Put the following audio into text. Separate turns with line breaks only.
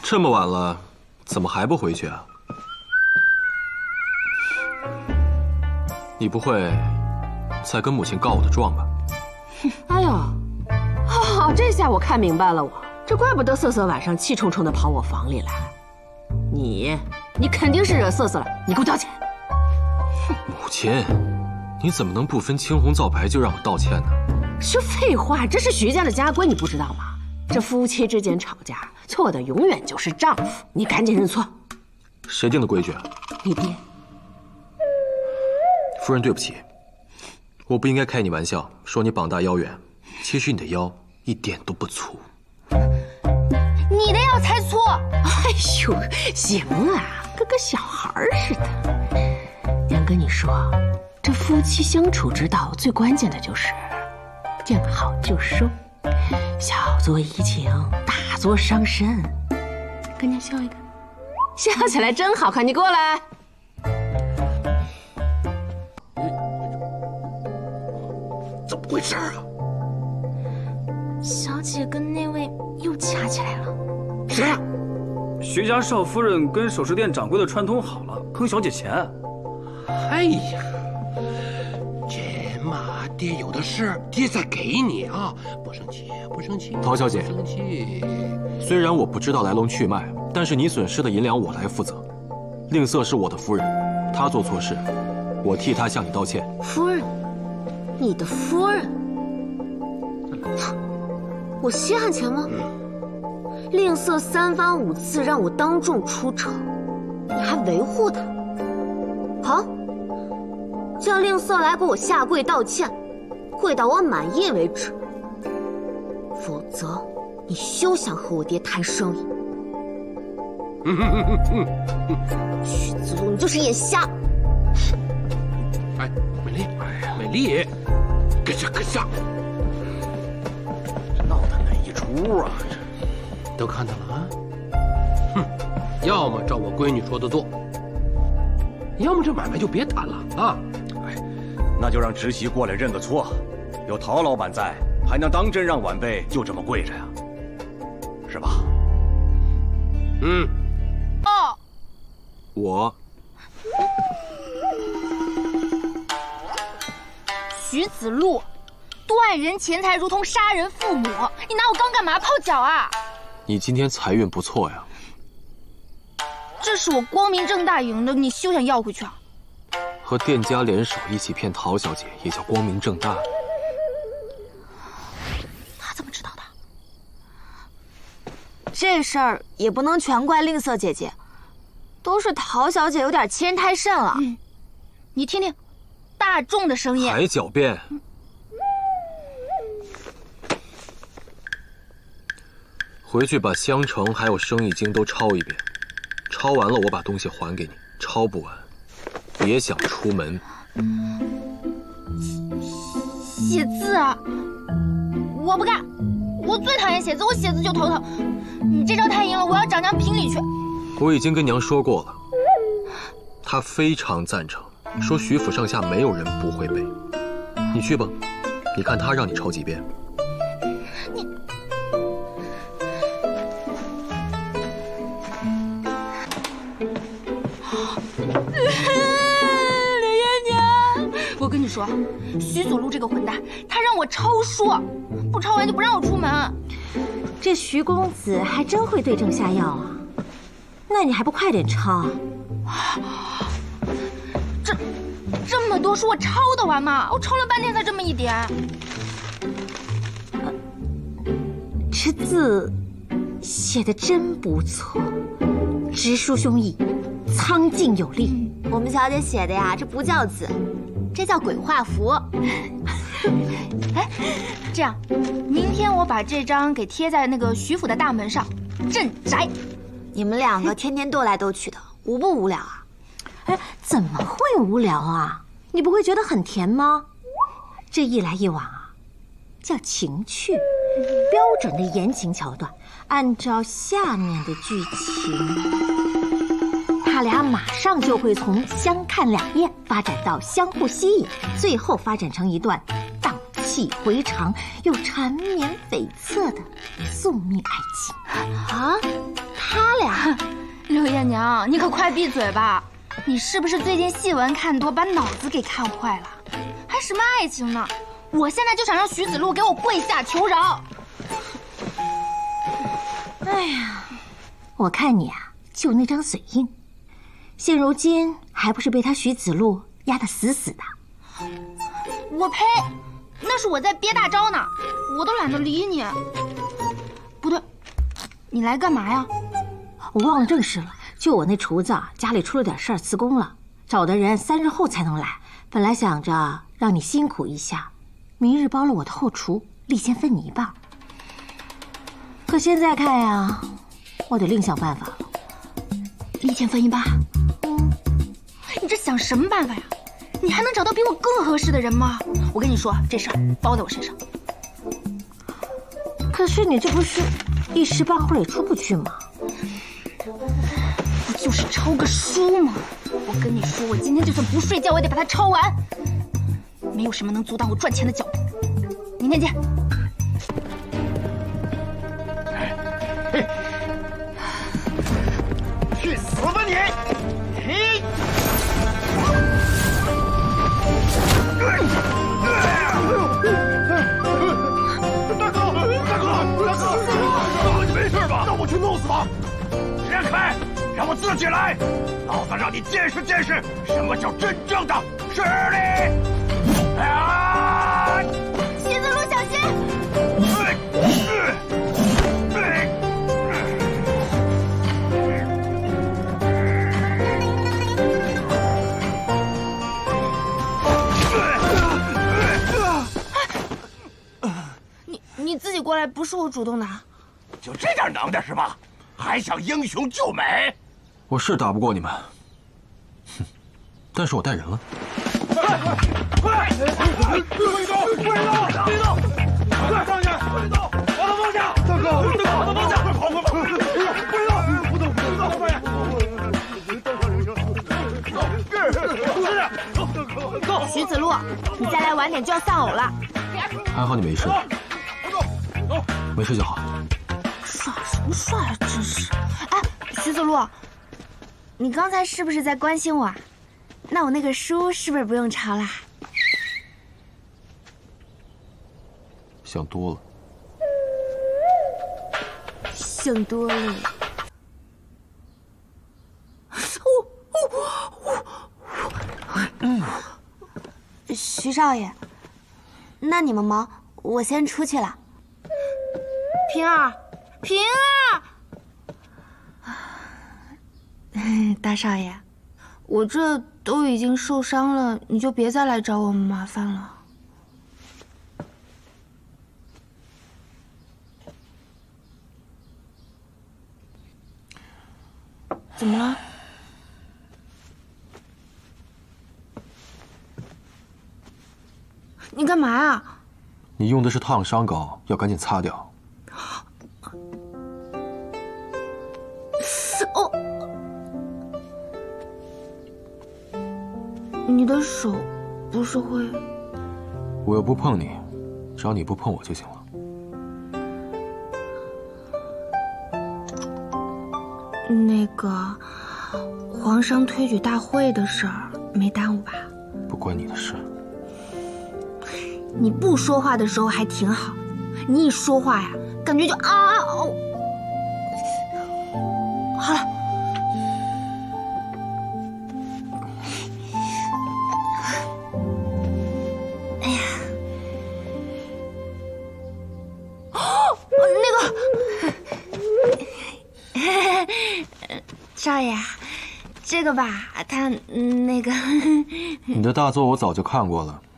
这么晚了，怎么还不回去啊？你不会在跟母亲告我的状吧？
哎呦，好，这下我看明白了，这怪不得瑟瑟晚上气冲冲的跑我房里来。你肯定是惹瑟瑟了，你给我道歉。
母亲，你怎么能不分青红皂白就让我道歉呢？
是废话，这是徐家的家规，你不知道吗？这夫妻之间吵架，错的永远就是丈夫，你赶紧认错。
谁定的规矩啊？
你爹。
夫人，对不起，我不应该开你玩笑，说你膀大腰圆，其实你的腰一点都不粗。
你的腰才粗！
哎呦，行了，跟个小孩似的。娘跟你说，这夫妻相处之道，最关键的就是见好就收，小作怡情，大作伤身。跟娘笑一个，笑起来真好看。你过来。
怎么回事啊？
小姐跟那位又掐起来了。
谁啊？
徐家少夫人跟首饰店掌柜的串通好了，坑小姐钱。
哎呀，钱嘛，爹有的是，爹再给你啊！不生气，不生气。
陶小姐，
不生气。
虽然我不知道来龙去脉，但是你损失的银两我来负责。令色是我的夫人，她做错事，我替她向你道歉。
夫人，你的夫人？我稀罕钱吗？令色3番5次让我当众出丑，你还维护他？好，叫令色来给我下跪道歉，跪到我满意为止。否则，你休想和我爹谈生意。徐子路，你就是眼瞎。
哎，美丽，美丽，搁下，搁下。这闹的哪一出啊？这都看到了啊！哼，要么照我闺女说的做，要么这买卖就别谈了啊！
哎，那就让侄媳过来认个错，有陶老板在，还能当真让晚辈就这么跪着呀？是吧？
嗯。
哦。
我。
徐子路，断人钱财如同杀人父母，你拿我刚干嘛？泡脚啊！
你今天财运不错呀。
这是我光明正大赢的，你休想要回去啊！
和店家联手一起骗陶小姐，也叫光明正大。
他怎么知道的？
这事儿也不能全怪令色姐姐，都是陶小姐有点欺人太甚了。
你听听，大众的声音
还狡辩。回去把香橙还有生意经都抄一遍，抄完了我把东西还给你，抄不完别想出门。
写字啊，我不干，我最讨厌写字，我写字就头疼。你这招太硬了，我要找娘评理去。
我已经跟娘说过了，她非常赞成，说徐府上下没有人不会背。你去吧，你看她让你抄几遍。
我跟你说，徐祖禄这个混蛋，他让我抄书，不抄完就不让我出门。
这徐公子还真会对症下药啊！那你还不快点抄啊？
这么多书我抄得完吗？我抄了半天才这么一点。
这字写得真不错，直抒胸臆，苍劲有力。
我们小姐写的呀，这不叫字，这叫鬼画符。
哎，这样，明天我把这张给贴在那个徐府的大门上，镇宅。
你们两个天天斗来斗去的，无不无聊啊？
哎，怎么会无聊啊？你不会觉得很甜吗？这一来一往啊，叫情趣，标准的言情桥段。按照下面的剧情，他俩马上就会从相看两厌发展到相互吸引，最后发展成一段荡细回肠又缠绵悱恻的宿命爱情。
啊，他俩？六爷娘，你可快闭嘴吧！你是不是最近戏文看多，把脑子给看坏了？还什么爱情呢？我现在就想让徐子路给我跪下求饶！
哎呀，我看你啊，就那张嘴硬，现如今还不是被他徐子路压得死死的？
我呸！那是我在憋大招呢，我都懒得理你。不对，你来干嘛呀？
我忘了正事了，就我那厨子家里出了点事儿，辞工了，找的人3日后才能来。本来想着让你辛苦一下，明日包了我的后厨，立先分你一半。可现在看呀，我得另想办法了。
立先分一半？你这想什么办法呀？你还能找到比我更合适的人吗？我跟你说，这事儿包在我身上。
可是你这不是一时半会儿也出不去吗？
不就是抄个书吗？我跟你说，我今天就算不睡觉，我也得把它抄完。没有什么能阻挡我赚钱的脚步。明天见。
去死吧你！大哥，你没事吧？让我去弄死他！让开，让我自己来！老子让你见识见识什么叫真正的实力！啊！
徐子路，小心！你自己过来，不是我主动的。
就这点能耐是吧？还想英雄救美？
我是打不过你们，哼，但是我带人了。
快！跪倒！快上去！把他放下！大哥，把他放下！快跑！跪倒！不动！快！
徐子路，你再来晚点就要丧偶了。
还好你没事，没事就好。
耍什么耍呀，真是！哎，徐子路，你刚才是不是在关心我啊？那我那个书是不是不用抄啦？
想多了。
想多了。徐少爷，那你们忙，我先出去了。平儿，大少爷，我这都已经受伤了，你就别再来找我们麻烦了。怎么了？你干嘛呀？
你用的是烫伤膏，要赶紧擦掉。
哦，你的手不是会……
我又不碰你，只要你不碰我就行了。
那个皇上推举大会的事儿没耽误吧？
不关你的事。
你不说话的时候还挺好，你一说话呀，感觉就哦。好了，哎呀，少爷，这个吧，他那个……
你的大作我早就看过了。